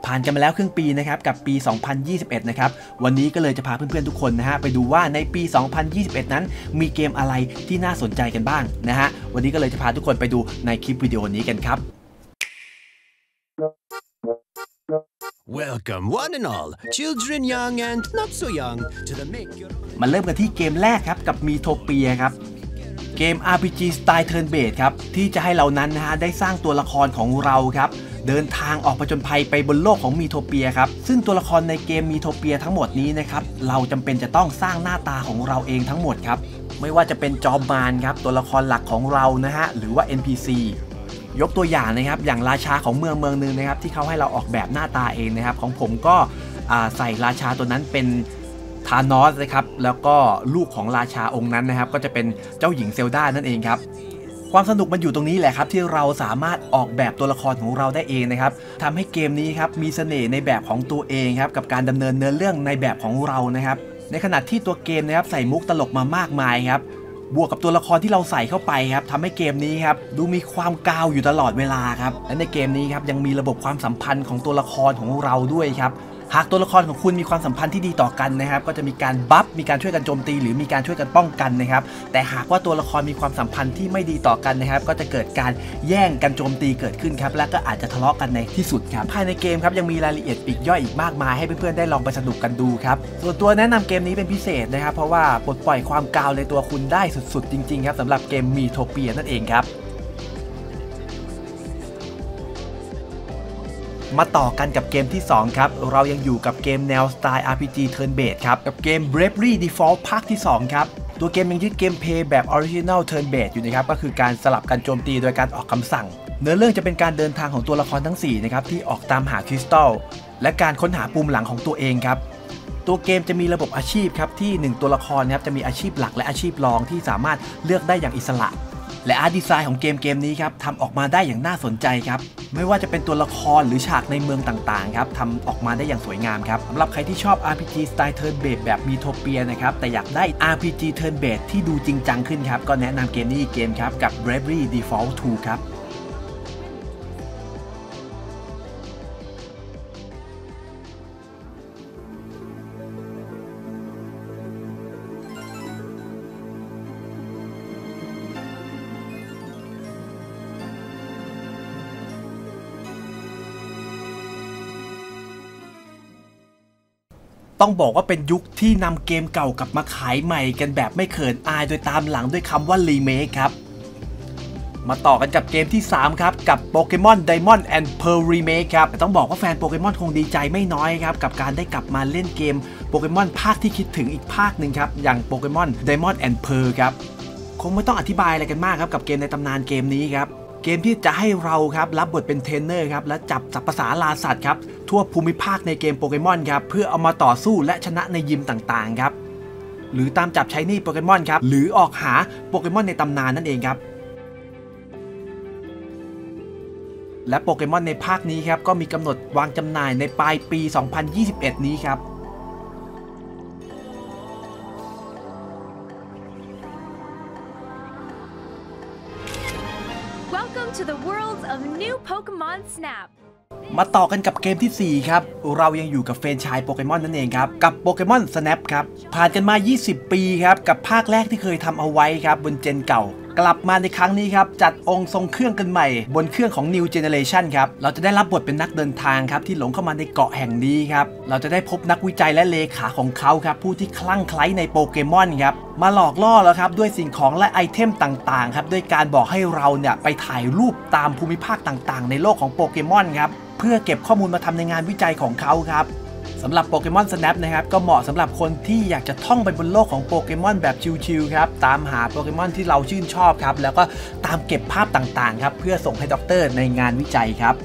ผ่านกันมาแล้วครึ่งปีนะครับกับปี 2021 นะครับวันนี้ก็เลยจะพาเพื่อนๆทุกคนนะฮะไปดูว่าในปี 2021 นั้นมีเกมอะไรที่น่าสนใจกันบ้างนะฮะวันนี้ก็เลยจะพาทุกคนไปดูในคลิปวิดีโอนี้กันครับ Welcome one and all, children young and not so young, to the Make Your มาเริ่มกันที่เกมแรกครับกับมีโทเปียครับเกม RPG สไตล์ Turn Based ครับที่จะให้เรานั้นนะฮะได้สร้างตัวละครของเราครับเดินทางออกผจญภัยไปบนโลกของมีโทเปียครับซึ่งตัวละครในเกมมีโทเปียทั้งหมดนี้นะครับเราจำเป็นจะต้องสร้างหน้าตาของเราเองทั้งหมดครับไม่ว่าจะเป็นจอมมารครับตัวละครหลักของเรานะฮะหรือว่า NPC ยกตัวอย่างนะครับอย่างราชาของเมืองหนึ่งนะครับที่เขาให้เราออกแบบหน้าตาเองนะครับของผมก็ใส่ราชาตัวนั้นเป็นธานอสนะครับแล้วก็ลูกของราชาองค์นั้นนะครับก็จะเป็นเจ้าหญิงเซลดานั่นเองครับความสนุกมันอยู่ตรงนี้แหละครับที่เราสามารถออกแบบตัวละครของเราได้เองนะครับทำให้เกมนี้ครับมีเสน่ห์ในแบบของตัวเองครับกับการดำเนินเนื้อเรื่องในแบบของเรานะครับในขณะที่ตัวเกมนะครับใส่มุกตลกมามากมายครับบวกกับตัวละครที่เราใส่เข้าไปครับทำให้เกมนี้ครับดูมีความกาวอยู่ตลอดเวลาครับและในเกมนี้ครับยังมีระบบความสัมพันธ์ของตัวละครของเราด้วยครับหากตัวละครของคุณมีความสัมพันธ์ที่ดีต่อกันนะครับก็จะมีการบัฟมีการช่วยกันโจมตีหรือมีการช่วยกันป้องกันนะครับแต่หากว่าตัวละครมีความสัมพันธ์ที่ไม่ดีต่อกันนะครับก็จะเกิดการแย่งกันโจมตีเกิดขึ้นครับและก็อาจจะทะเลาะกันในที่สุดครับภายในเกมครับยังมีรายละเอียดปลีกย่อยอีกมากมายให้เพื่อนๆได้ลองไปสนุกกันดูครับส่วนตัวแนะนำเกมนี้เป็นพิเศษนะครับเพราะว่าปลดปล่อยความกาวในตัวคุณได้สุดๆจริงๆครับสำหรับเกมมีโทเปียนั่นเองครับมาต่อกันกับเกมที่2ครับเรายังอยู่กับเกมแนวสไตล์ RPG Turn Based ครับกับเกม Bravely Default ภาคที่2ครับตัวเกมยังยึดเกมเพลย์แบบ Original Turn Based อยู่นะครับก็คือการสลับกันโจมตีโดยการออกคำสั่งเนื้อเรื่องจะเป็นการเดินทางของตัวละครทั้ง4นะครับที่ออกตามหาคริสตัลและการค้นหาปุ่มหลังของตัวเองครับตัวเกมจะมีระบบอาชีพครับที่1ตัวละครครับจะมีอาชีพหลักและอาชีพรองที่สามารถเลือกได้อย่างอิสระและอาร์ตดีไซน์ของเกมนี้ครับทำออกมาได้อย่างน่าสนใจครับไม่ว่าจะเป็นตัวละครหรือฉากในเมืองต่างๆครับทำออกมาได้อย่างสวยงามครับสำหรับใครที่ชอบ RPG สไตล์ Turn Based แบบมีโทเปียนะครับแต่อยากได้ RPG Turn Based ที่ดูจริงจังขึ้นครับก็แนะนำเกมนี้อีกเกมครับกับ Bravely Default 2 ครับต้องบอกว่าเป็นยุคที่นำเกมเก่ากลับมาขายใหม่กันแบบไม่เขินอายโดยตามหลังด้วยคำว่ารีเมคครับมาต่อกันกับเกมที่3ครับกับ Pokemon Diamond and Pearl Remake ครับต้องบอกว่าแฟนโปเกมอนคงดีใจไม่น้อยครับกับการได้กลับมาเล่นเกมโปเกมอนภาคที่คิดถึงอีกภาคหนึ่งครับอย่าง Pokemon Diamond and Pearl ครับคงไม่ต้องอธิบายอะไรกันมากครับกับเกมในตำนานเกมนี้ครับเกมที่จะให้เราครับรับบทเป็นเทรนเนอร์ครับและจับสัตว์ประสาราสัตว์ครับทั่วภูมิภาคในเกมโปเกมอนครับเพื่อเอามาต่อสู้และชนะในยิมต่างๆครับหรือตามจับใช้หนี้โปเกมอนครับหรือออกหาโปเกมอนในตำนานนั่นเองครับและโปเกมอนในภาคนี้ครับก็มีกำหนดวางจำหน่ายในปลายปี 2021 นี้ครับ Welcome to the world of new Pokemon Snap มาต่อกันกับเกมที่4ครับเรายังอยู่กับแฟรนไชส์โปเกมอนนั่นเองครับกับโปเกมอน Snap ครับผ่านกันมา20 ปีครับกับภาคแรกที่เคยทำเอาไว้ครับบนเจนเก่ากลับมาในครั้งนี้ครับจัดองค์ทรงเครื่องกันใหม่บนเครื่องของ New Generation ครับเราจะได้รับบทเป็นนักเดินทางครับที่หลงเข้ามาในเกาะแห่งนี้ครับเราจะได้พบนักวิจัยและเลขาของเขาครับผู้ที่คลั่งไคล้ในโปเกมอนครับมาหลอกล่อแล้วครับด้วยสิ่งของและไอเทมต่างๆครับด้วยการบอกให้เราเนี่ยไปถ่ายรูปตามภูมิภาคต่างๆในโลกของโปเกมอนครับเพื่อเก็บข้อมูลมาทำในงานวิจัยของเขาครับสำหรับโปเกมอน Snap นะครับก็เหมาะสำหรับคนที่อยากจะท่องไปบนโลกของโปเกมอนแบบชิลๆครับตามหาโปเกมอนที่เราชื่นชอบครับแล้วก็ตามเก็บภาพต่างๆครับเพื่อส่งให้ด็อกเตอร์ในงานวิจัยครับ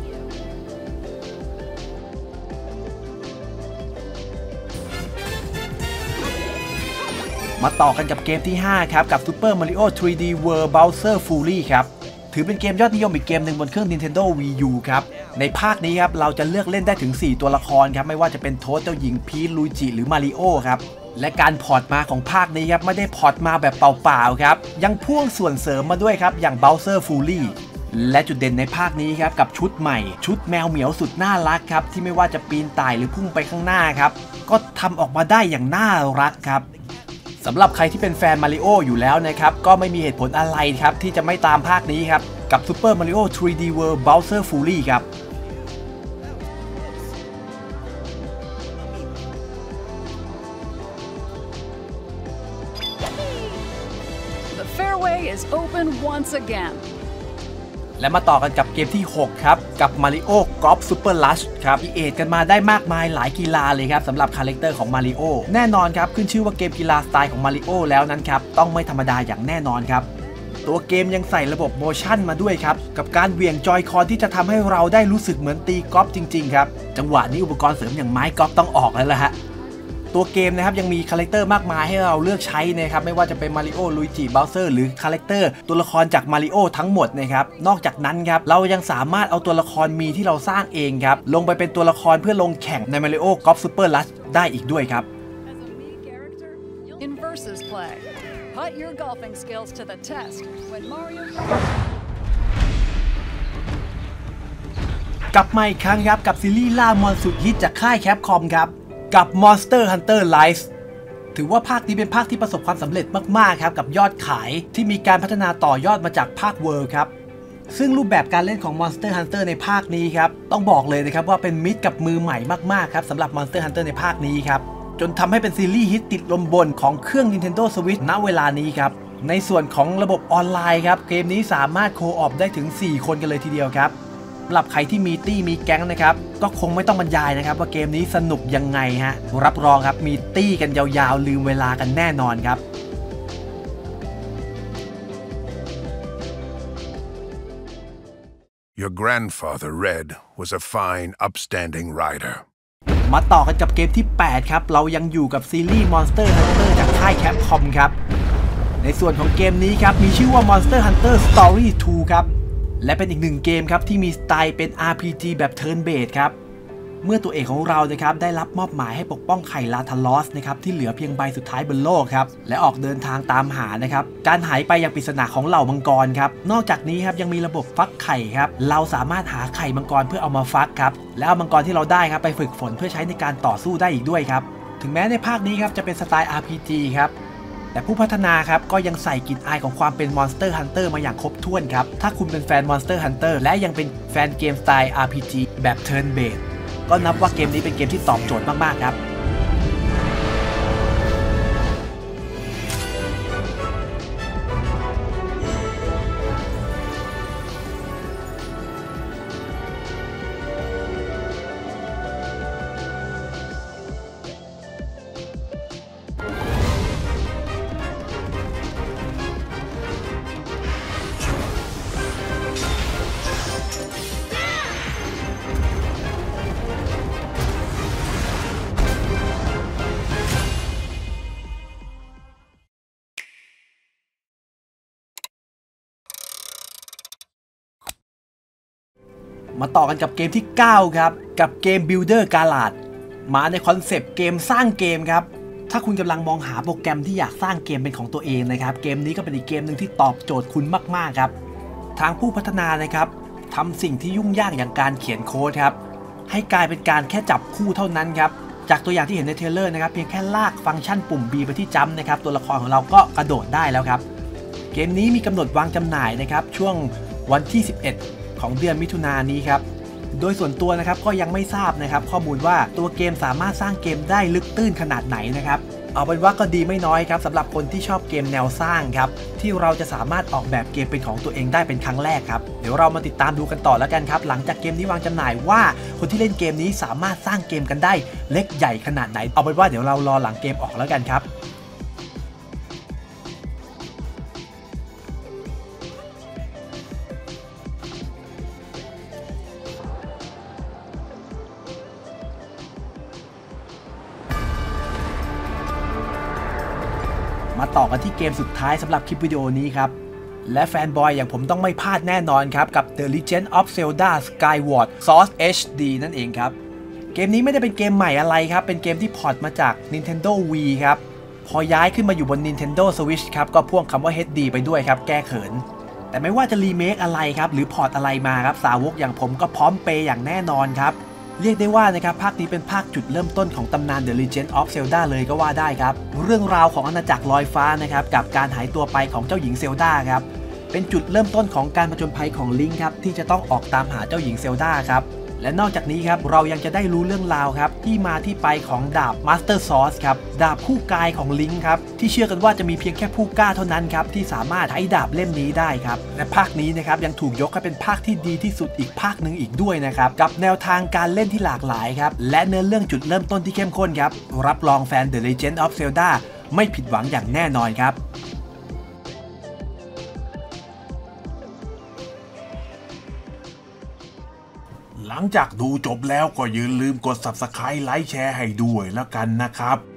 มาต่อกันกับเกมที่5ครับกับ Super Mario 3D World Bowser Fury ครับถือเป็นเกมยอดนิยมอีกเกมหนึ่งบนเครื่อง Nintendo Wii U ครับในภาคนี้ครับเราจะเลือกเล่นได้ถึง4ตัวละครครับไม่ว่าจะเป็นโทษเจ้าหญิงพีชลุยจิหรือมาริโอครับและการพอร์ตมาของภาคนี้ครับไม่ได้พอร์ตมาแบบเปล่าๆครับยังพ่วงส่วนเสริมมาด้วยครับอย่าง Bowser Fury และจุดเด่นในภาคนี้ครับกับชุดใหม่ชุดแมวเหมียวสุดน่ารักครับที่ไม่ว่าจะปีนป่ายหรือพุ่งไปข้างหน้าครับก็ทำออกมาได้อย่างน่ารักครับสำหรับใครที่เป็นแฟนมาริโออยู่แล้วนะครับก็ไม่มีเหตุผลอะไรครับที่จะไม่ตามภาคนี้ครับกับ Super Mario 3D World Bowser Fury ครับ The fairway is open once again. และมาต่อกันกับเกมที่ 6 ครับกับ Mario Golf Super Rush ครับอีเอทกันมาได้มากมายหลายกีฬาเลยครับสำหรับคาแรคเตอร์ของ Mario แน่นอนครับขึ้นชื่อว่าเกมกีฬาสไตล์ของ Mario แล้วนั้นครับต้องไม่ธรรมดาอย่างแน่นอนครับตัวเกมยังใส่ระบบโมชั่นมาด้วยครับกับการเหวี่ยงจอยคอนที่จะทำให้เราได้รู้สึกเหมือนตีกอล์ฟจริงๆครับจังหวะนี้อุปกรณ์เสริมอย่างไม้กอล์ฟต้องออกแล้วล่ะฮะตัวเกมนะครับยังมีคาแรคเตอร์มากมายให้เราเลือกใช้นะครับไม่ว่าจะเป็นมาริโอลุยจิบัลเซอร์หรือคาแรคเตอร์ตัวละครจากมาริโอทั้งหมดนะครับนอกจากนั้นครับเรายังสามารถเอาตัวละครมีที่เราสร้างเองครับลงไปเป็นตัวละครเพื่อลงแข่งในมาริโอกอล์ฟซูเปอร์ลัชได้อีกด้วยครับ In versus play, put your golfing skills to the test when Mario. กลับมาอีกครั้งครับกับซีรีส์ล่ามอนสุดฮิตจากค่ายแคปคอมครับกับ Monster Hunter Rise ถือว่าภาคนี้เป็นภาคที่ประสบความสำเร็จมากๆครับกับยอดขายที่มีการพัฒนาต่อยอดมาจากภาค World ครับซึ่งรูปแบบการเล่นของ Monster Hunter ในภาคนี้ครับต้องบอกเลยนะครับว่าเป็นมิตรกับมือใหม่มากๆครับสำหรับ Monster Hunter ในภาคนี้ครับจนทำให้เป็นซีรีส์ฮิตติดลมบนของเครื่อง Nintendo Switch ณ เวลานี้ครับในส่วนของระบบออนไลน์ครับเกมนี้สามารถโคออปได้ถึง4คนกันเลยทีเดียวครับสำหรับใครที่มีตี้มีแก๊งนะครับก็คงไม่ต้องบรรยายนะครับว่าเกมนี้สนุกยังไงฮะรับรองครับมีตี้กันยาวๆลืมเวลากันแน่นอนครับ Your grandfather, Red, was a fine, upstanding rider. มาต่อกันกับเกมที่ 8 ครับเรายังอยู่กับซีรีส์ Monster Hunter จากค่าย Capcom ครับในส่วนของเกมนี้ครับมีชื่อว่า Monster Hunter Story 2 ครับและเป็นอีกหนึ่งเกมครับที่มีสไตล์เป็น RPG แบบ Turn Based ครับเมื่อตัวเอกของเรานะครับได้รับมอบหมายให้ปกป้องไข่ลาทาลอสนะครับที่เหลือเพียงใบสุดท้ายบนโลกครับและออกเดินทางตามหานะครับการหายไปอย่างปริศนาของเหล่ามังกรครับนอกจากนี้ครับยังมีระบบฟักไข่ครับเราสามารถหาไข่มังกรเพื่อเอามาฟักครับแล้วเอามังกรที่เราได้ครับไปฝึกฝนเพื่อใช้ในการต่อสู้ได้อีกด้วยครับถึงแม้ในภาคนี้ครับจะเป็นสไตล์ RPG ครับแต่ผู้พัฒนาครับก็ยังใส่กลิ่นอายของความเป็น Monster Hunter มาอย่างครบถ้วนครับถ้าคุณเป็นแฟน Monster Hunter และยังเป็นแฟนเกมสไตล์ RPG แบบ Turn Based ก็นับว่าเกมนี้เป็นเกมที่ตอบโจทย์มากๆครับมาต่อกันกับเกมที่ 9 ครับกับเกม Builder Garage มาในคอนเซปต์เกมสร้างเกมครับถ้าคุณกำลังมองหาโปรแกรมที่อยากสร้างเกมเป็นของตัวเองนะครับเกมนี้ก็เป็นอีกเกมหนึ่งที่ตอบโจทย์คุณมากๆครับทางผู้พัฒนานะครับทำสิ่งที่ยุ่งยากอย่างการเขียนโค้ดครับให้กลายเป็นการแค่จับคู่เท่านั้นครับจากตัวอย่างที่เห็นในเทรลเลอร์นะครับเพียงแค่ลากฟังก์ชันปุ่ม B ไปที่จัมป์นะครับตัวละครของเราก็กระโดดได้แล้วครับเกมนี้มีกำหนดวางจำหน่ายนะครับช่วงวันที่ 11 ของเดือนมิถุนายนนี้ครับโดยส่วนตัวนะครับก็ยังไม่ทราบนะครับข้อมูลว่าตัวเกมสามารถสร้างเกมได้ลึกตื้นขนาดไหนนะครับเอาเป็นว่าก็ดีไม่น้อยครับสำหรับคนที่ชอบเกมแนวสร้างครับที่เราจะสามารถออกแบบเกมเป็นของตัวเองได้เป็นครั้งแรกครับเดี๋ยวเรามาติดตามดูกันต่อแล้วกันครับหลังจากเกมนี้วางจำหน่ายว่าคนที่เล่นเกมนี้สามารถสร้างเกมกันได้เล็กใหญ่ขนาดไหนเอาเป็นว่าเดี๋ยวเรารอหลังเกมออกแล้วกันครับมาต่อกันที่เกมสุดท้ายสำหรับคลิปวิดีโอนี้ครับและแฟนบอยอย่างผมต้องไม่พลาดแน่นอนครับกับ The Legend of Zelda Skyward Sword HD นั่นเองครับเกมนี้ไม่ได้เป็นเกมใหม่อะไรครับเป็นเกมที่พอร์ตมาจาก Nintendo Wii ครับพอย้ายขึ้นมาอยู่บน Nintendo Switch ครับก็พ่วงคำว่า HD ไปด้วยครับแก้เขินแต่ไม่ว่าจะรีเมคอะไรครับหรือพอร์ตอะไรมาครับสาวกอย่างผมก็พร้อมเปย์อย่างแน่นอนครับเรียกได้ว่านะครับภาคนี้เป็นภาคจุดเริ่มต้นของตำนาน The Legend of Zelda เลยก็ว่าได้ครับเรื่องราวของอาณาจักรลอยฟ้านะครับกับการหายตัวไปของเจ้าหญิงเซลดาครับเป็นจุดเริ่มต้นของการผจญภัยของลิงค์ครับที่จะต้องออกตามหาเจ้าหญิงเซลดาครับและนอกจากนี้ครับเรายังจะได้รู้เรื่องราวครับที่มาที่ไปของดาบ Master Sword ครับดาบคู่กายของลิงค์ครับที่เชื่อกันว่าจะมีเพียงแค่ผู้กล้าเท่านั้นครับที่สามารถใช้ดาบเล่มนี้ได้ครับและภาคนี้นะครับยังถูกยกให้เป็นภาคที่ดีที่สุดอีกภาคหนึ่งอีกด้วยนะครับกับแนวทางการเล่นที่หลากหลายครับและเนื้อเรื่องจุดเริ่มต้นที่เข้มข้นครับรับรองแฟน The Legend of Zelda ไม่ผิดหวังอย่างแน่นอนครับหลังจากดูจบแล้วก็อย่าลืมกด Subscribe ไลค์แชร์ให้ด้วยแล้วกันนะครับ